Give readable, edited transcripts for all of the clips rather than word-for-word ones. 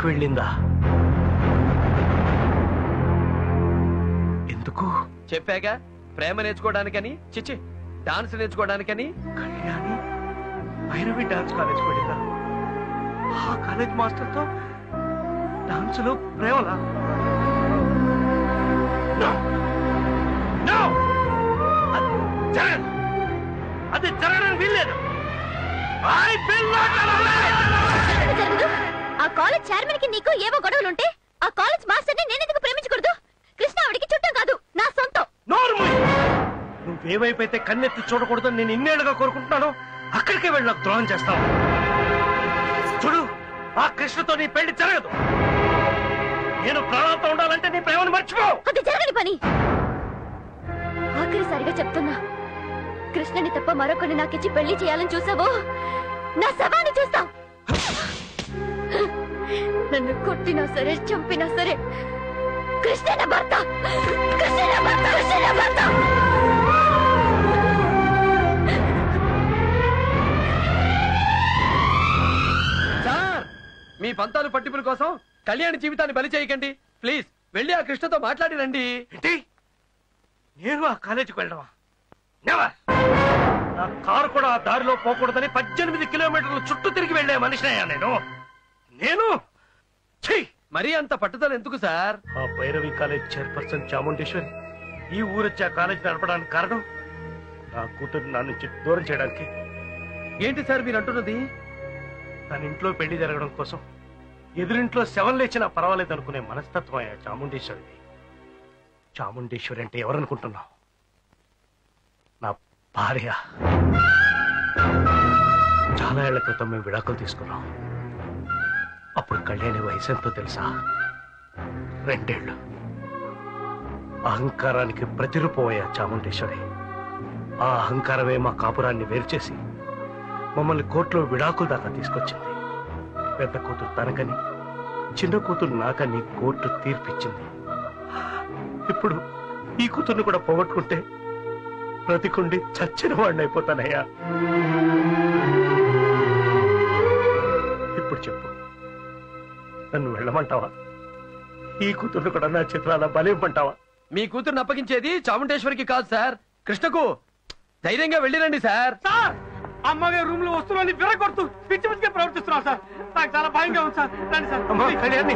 కాలేజీకి వెళ్ళిందా? ఎందుకు? చెప్పాగా, ప్రేమ నేర్చుకోవడానికని. చిచ్చి, డాన్స్ నేర్చుకోవడానికని. కళ్యాణి భైరవి డాన్స్ కాలేజీకి వెళ్ళిందా? ఆ కాలేజ్ మాస్టర్తో డాన్సులో ప్రేమలా? అది జరగడానికి వీల్లేదు. ఆ కాలేజ్ చైర్మన్ కి నీకు ఏవో గొడవలుంటే ఆ కాలేజ్ మాస్టర్ ని నేనెందుకు ప్రేమించకూడదు? కృష్ణ ఆవిడికి చుట్టం కాదు, నా సొంతం. నువ్వేవైపోతే కన్నెత్తి చూడకూడదని నేను ఇన్నేళ్లుగా కోరుకుంటున్నాను. అక్కడికే వెళ్ళి నాకు ద్రోహం చేస్తావు. చూడు, ఆ కృష్ణతో నీ పెళ్లి జరగదు. నేను ప్రాణాలతో ఉండాలంటే నీ ప్రేమను మర్చిపో. అది జరగని పని. ఆఖరిసారిగా చెప్తున్నా, కృష్ణని తప్ప మరొకరిని నాకిచ్చి పెళ్లి చేయాలని చూసావో నా శవాన్ని చూస్తావు. నన్ను కొట్టినా సరే, చంపినా సరే, కృష్ణ నా భర్త. కృష్ణ నా భర్త. కృష్ణ నా భర్త. సార్, మీ పంతాలు పట్టింపుల కోసం కళ్యాణి జీవితాన్ని బలి చేయకండి ప్లీజ్. వెళ్ళి ఆ కృష్ణతో మాట్లాడి రండి. నేను ఆ కాలేజీకి వెళ్ళడమా? నెవర్. నా కారు కూడా ఆ దారిలో పోకూడదని 18 కిలోమీటర్లు చుట్టూ తిరిగి వెళ్లే మనిషినయ్యా నేను. మరీ అంత పట్టుదల ఎందుకు సార్? ఆ భైరవి కాలేజ్ చైర్పర్సన్ చాముండేశ్వరి ఈ ఊరొచ్చి ఆ కాలేజ్ నడపడానికి కారణం నా కూతురు నా నుంచి దూరం చేయడానికి. ఏంటి సార్ మీరు అంటున్నది? తన ఇంట్లో పెళ్లి జరగడం కోసం ఎదురింట్లో శవం లేచినా పర్వాలేదు అనుకునే మనస్తత్వం అయ్యా చాముండేశ్వరిది. చాముండేశ్వరి అంటే ఎవరనుకుంటున్నావు? నా భార్య. చాలా ఏళ్ల క్రితం మేము విడాకులు తీసుకున్నాం. అప్పుడు కళ్యాణి వయసు ఎంతో తెలుసా? 2 ఏళ్ళు. అహంకారానికి ప్రతిరూపమయ్యా చాముండేశ్వరి. ఆ అహంకారమే మా కాపురాన్ని వేరు చేసి మమ్మల్ని కోర్టులో విడాకుల దాకా తీసుకొచ్చింది. పెద్ద కూతురు తనకని, చిన్న కూతురు నాకని కోర్టు తీర్పిచ్చింది. ఇప్పుడు ఈ కూతుర్ని కూడా పోగొట్టుకుంటే బ్రతికుండి చచ్చిన వాడిని అయిపోతానయ్యా. ఇప్పుడు చెప్పు, నన్ను వెళ్ళమంటావా? ఈ కూతుర్ని కూడా నా చిత్రాల బలివ్వమంటావా? మీ కూతుర్ని అప్పగించేది చాముండేశ్వరికి కాదు సార్, కృష్ణకు. ధైర్యంగా వెళ్ళిరండి సార్. అమ్మగారు రూమ్ లో వస్తువులని విరగొడుతూ పిచ్చి పిచ్చిగా ప్రవర్తిస్తున్నారు సార్. నాకు చాలా భయంగా ఉంది సార్. రండి సార్. అమ్మా కళ్యాణి,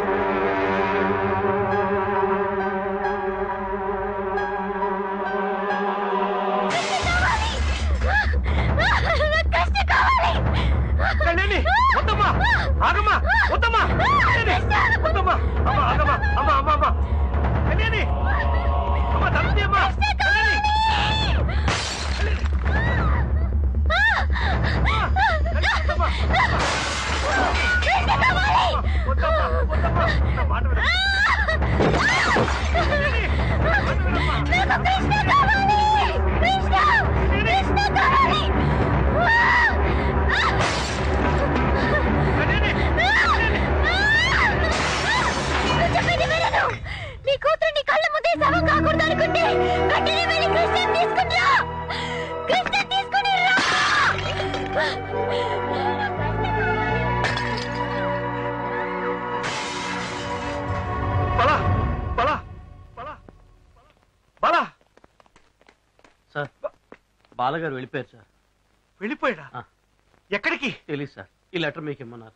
కళ్యాణి వద్దమ్మా, ఆగమ్మా, వద్దమ్మా, వద్దమ్మా, అమ్మా ఆగమ్మా, అమ్మా అమ్మా అమ్మా కళ్యాణి, అమ్మా తల్లి అమ్మా నీ కూతురు కళ్ళ ముందే శవం కాకూడదు అనుకుంటే వెంటనే వెళ్ళి కృష్ణ తీసుకుంటా. కృష్ణ తీసుకుని సార్. బాలగారు వెళ్ళిపోయారు సార్. వెళ్ళిపోయాడా? ఎక్కడికి తెలియదు సార్. ఈ లెటర్ మీకు ఇమ్మన్నారు.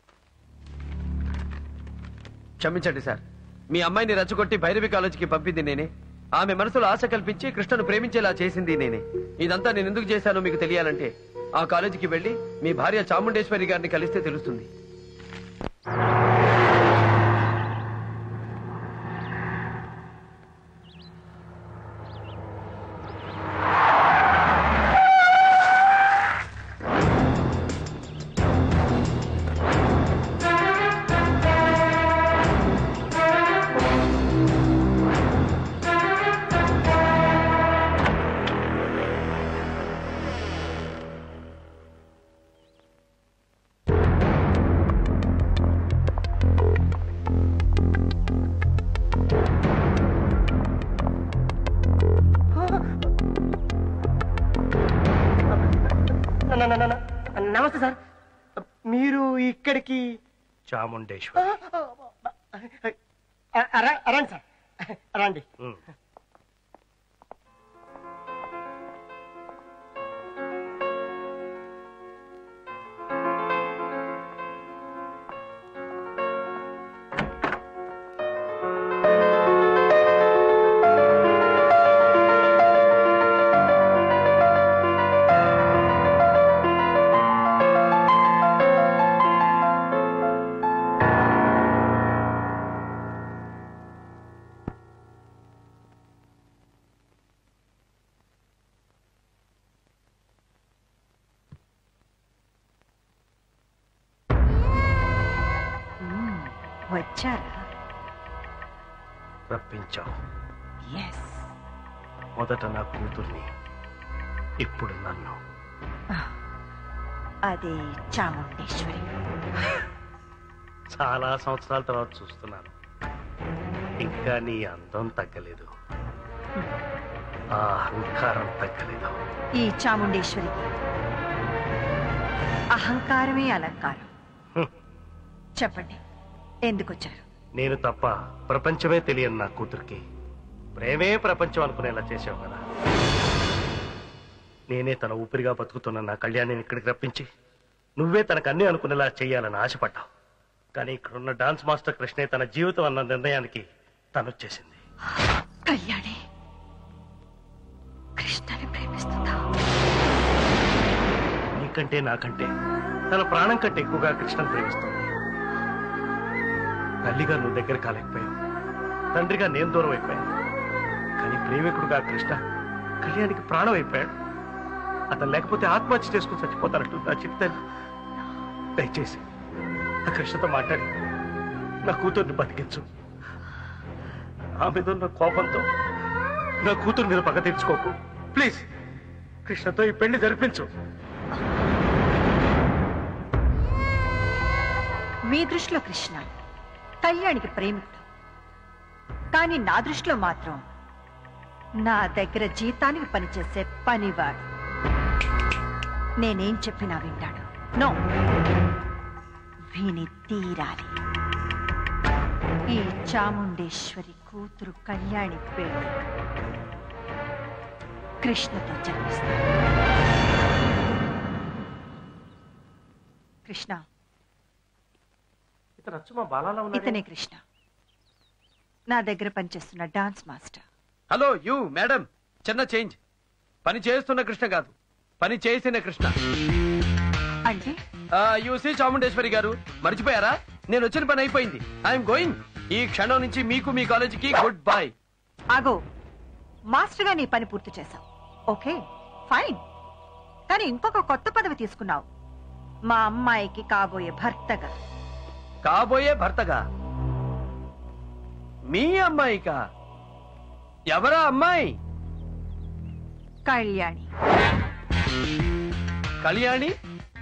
క్షమించండి సార్, మీ అమ్మాయిని రెచ్చగొట్టి భైరవి కాలేజీకి పంపింది నేనే. ఆమె మనసులో ఆశ కల్పించి కృష్ణను ప్రేమించేలా చేసింది నేనే. ఇదంతా నేను ఎందుకు చేశానో మీకు తెలియాలంటే ఆ కాలేజీకి వెళ్ళి మీ భార్య చాముండేశ్వరి గారిని కలిస్తే తెలుస్తుంది. నమస్తే సార్. మీరు ఇక్కడికి చాముండేశ్వరి. రండి సార్, రండి. వచ్చారా? రప్పించావు. ఎస్. మొదట నా కూతుర్ని, ఇప్పుడు నన్ను. అది చాముండేశ్వరి. చాలా సంవత్సరాల తర్వాత చూస్తున్నాను. ఇంకా నీ అందం తగ్గలేదు, ఆ అహంకారం తగ్గలేదు. ఈ చాముండేశ్వరికి అహంకారమే అలంకారం. చెప్పండి, ఎందుకు వచ్చారు? నేను తప్ప ప్రపంచమే తెలియని నా కూతురికి ప్రేమే ప్రపంచం అనుకునేలా చేసావు కదా. నేనే తన ఊపిరిగా బతుకుతున్న నా కళ్యాణిని ఇక్కడికి రప్పించి నువ్వే తనకు అన్ని అనుకునేలా చేయాలని ఆశపడ్డావు. కానీ ఇక్కడున్న డాన్స్ మాస్టర్ కృష్ణే తన జీవితం అన్న నిర్ణయానికి తనొచ్చేసింది. కళ్యాణి కృష్ణని ప్రేమిస్తుందా? నీకంటే నాకంటే తన ప్రాణం కంటే ఎక్కువగా కృష్ణను ప్రేమిస్తుంది. తల్లిగా నువ్వు దగ్గర కాలేకపోయావు, తండ్రిగా నేను దూరం అయిపోయాను. కానీ ప్రేమికుడుగా కృష్ణ కళ్యాణికి ప్రాణం అయిపోయాడు. అతను లేకపోతే ఆత్మహత్య చేసుకుని చచ్చిపోతానంటూ నా చిట్టాన్ని. దయచేసి ఆ కృష్ణతో మాట్లాడి నా కూతుర్ని బతికించు. ఆ మీద ఉన్న కోపంతో నా కూతురు మీద పగ తీర్చుకోకు. ప్లీజ్ కృష్ణతో ఈ పెళ్లి జరిపించు. మీ దృష్టిలో కృష్ణ కళ్యాణికి ప్రేమికుడు, కానీ నా దృష్టిలో మాత్రం నా దగ్గర జీతానికి పనిచేసే పనివాడు. నేనేం చెప్పినా వింటాడు. నో, విని తీరాలి. ఈ చాముండేశ్వరి కూతురు కళ్యాణి పెళ్లి కృష్ణతో జరిపిస్తాడు. కృష్ణ, ఇతనే కృష్ణ, నా దగ్గర పనిచేస్తున్న dance master. Hello you madam, చిన్న చేంజ్. పని చేస్తున్న కృష్ణ కాదు, పని చేసిన కృష్ణ. అంటే యూసీ చాముండేశ్వరి గారు, మర్చిపోయారా? నేను వచ్చిన పని అయిపోయింది. I'm going. ఈ క్షణం నుంచి మీకు మీ కాలేజీకి గుడ్ బై. ఆగో, మాస్టర్ గా నీ పని పూర్తి చేశావు. ఓకే ఫైన్, కానీ ఇంకొక కొత్త పదవి తీసుకున్నావు. మా అమ్మాయికి కాబోయే భర్తగా. కాబోయే భర్తగా? మీ అమ్మాయికా? ఎవరా అమ్మాయి? కళ్యాణి. కళ్యాణి?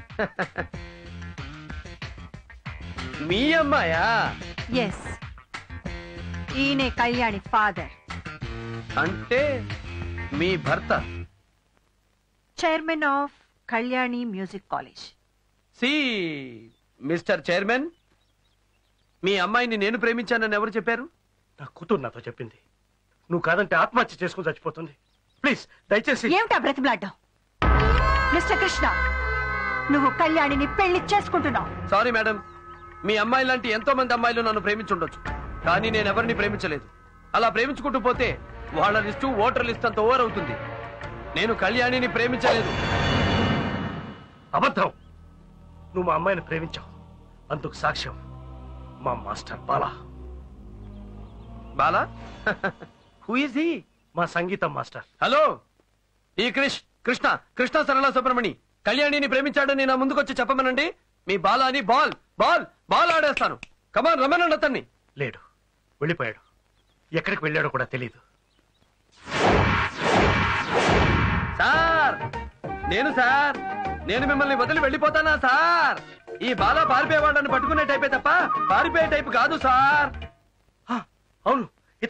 మీ అమ్మాయా? ఎస్, ఈయనే కళ్యాణి ఫాదర్. అంటే మీ భర్త chairman of Kalyani music college. See mister chairman, మీ అమ్మాయిని నేను ప్రేమించానని ఎవరు చెప్పారు? నా కూతురు నాతో చెప్పింది. నువ్వు కాదంటే ఆత్మహత్య చేసుకుని చచ్చిపోతుంది. ప్లీజ్ దయచేసి. ఏమిటా బ్రతిమలాడ్డావు? మిస్టర్ కృష్ణ, నువ్వు కళ్యాణిని పెళ్లి చేసుకుంటున్నావు. సారీ మేడం, మీ అమ్మాయి లాంటి ఎంతో మంది అమ్మాయిలు నన్ను ప్రేమించుండొచ్చు, కానీ నేను ఎవరిని ప్రేమించలేదు. అలా ప్రేమించుకుంటూ పోతే వాళ్ళ లిస్టు ఓటర్ లిస్ట్ అంత ఓవర్ అవుతుంది. నేను కళ్యాణిని ప్రేమించలేదు. అబద్ధం. నువ్వు మా అమ్మాయిని ప్రేమించావు. అందుకు సాక్ష్యం మా master Bala. Bala? Who is he? మా సంగీతం మాస్టర్. హలో, ఈ కృష్ణ సరళ సుబ్రమణి కళ్యాణిని ప్రేమించాడని నా ముందుకొచ్చి చెప్పమనండి. మీ బాలాని బాల్ బాల్ బాల్ ఆడేస్తాను. కమాన్, రమ్మనండి అతన్ని. లేడు, వెళ్ళిపోయాడు. ఎక్కడికి వెళ్ళాడో కూడా తెలీదు. సార్, నేను మిమ్మల్ని వదిలి వెళ్ళిపోతానా సార్? ఈ బాలా పారిపోయేవాళ్ళని పట్టుకునే టైపే తప్ప పారిపోయే టైపు కాదు సార్. అవును,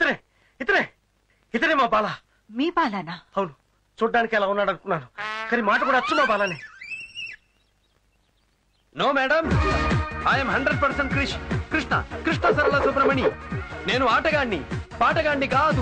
ఇతనే మా బాలా. మీ బాలానా? అవును, చూడ్డానికి ఎలా ఉన్నాడు అనుకున్నాను, కానీ మాట కూడా అచ్చు మా బాలానే. No madam, I'm 100% Krishna Krishna Sarala Subramani. నేను ఆటగాణ్ణి, పాటగాణ్ణి కాదు.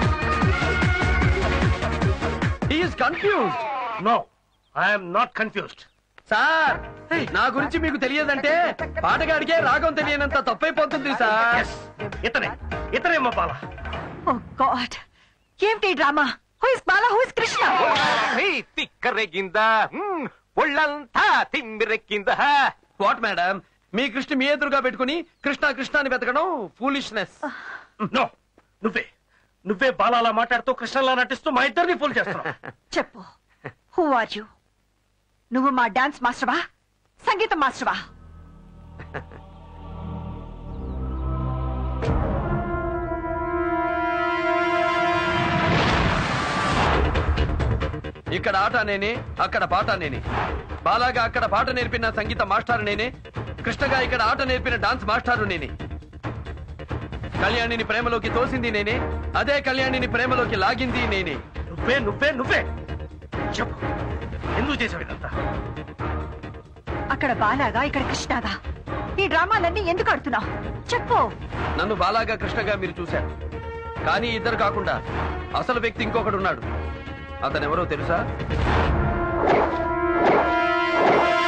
He is confused. No, I'm not confused. Sir, నా గురించి మీకు తెలియదంటే పాటగాడికే రాగం తెలియనంత తప్పైపోతుంది సార్. ఇతనే మా బాల. ఓ గాడ్, ఏమిటి drama? Who is Bala, who is Krishna? తిక్కరెగిందా, ఒళ్ళంతా తిమ్మిరెక్కిందా. వాట్ మేడం, మీ కృష్ణ మీ ఎదురుగా పెట్టుకుని కృష్ణ కృష్ణ అని వెతకడం ఫూలిష్నెస్. నో, నువ్వే బాలాలా మాట్లాడుతూ కృష్ణలా నటిస్తూ మా ఇద్దరిని ఫూల్ చేస్తున్నావు. చెప్పు, హూ ఆర్ యు? నువ్వు మా డాన్స్ మాస్టర్వా, సంగీతం మాస్టర్వా? ఇక్కడ ఆట నేనే, అక్కడ పాట నేనే. బాలాగా అక్కడ పాట నేర్పిన సంగీత మాస్టర్ నేనే, కృష్ణగా ఇక్కడ ఆట నేర్పిన డాన్స్ మాస్టారు నేనే. కళ్యాణిని ప్రేమలోకి తోసింది నేనే, అదే కళ్యాణిని ప్రేమలోకి లాగింది నేనే. నువ్వే చెప్పు, ఎందుకు చేసావు ఇదంతా? అక్కడ బాలాగా, ఇక్కడ కృష్ణగా. ఈ డ్రామాలన్నీ ఎందుకు ఆడుతున్నావు? చెప్పు. నన్ను బాలాగా కృష్ణగా మీరు చూశారు, కానీ ఇద్దరు కాకుండా అసలు వ్యక్తి ఇంకొకడు ఉన్నాడు. అతనెవరో తెలుసా?